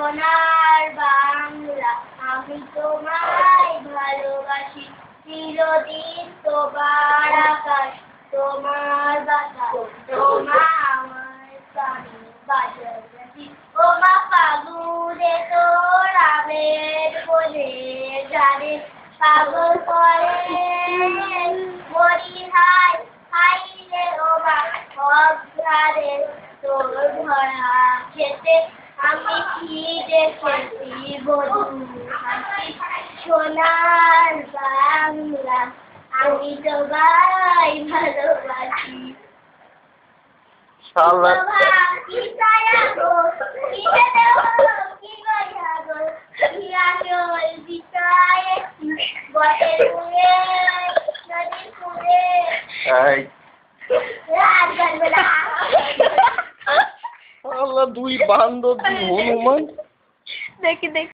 সোনার বাংলা আমি তোমায় ভালোবাসি চিরদিন তোমার আকাশ তোমার বাতাস তোমার আমার প্রাণে বাজাবাজি ও মা ফাগুনে তোর আমের বলে জানে পাগল করে মরি হাই হাই রে ও মা অঘ্রাণে তোর ধরা খেতে আমি কি দেখেছি বধু হাসি সোনার বাংলা আমি তোমায় ভালোবাসি কি ছায়া গো কি দেহ কি গয়া গো কি আচল বিছায়ে বটের মুড়ে নদীর কুড়ে রাত বেলা আল্লাহ দুই বান্দর দুই হনুমান দেখি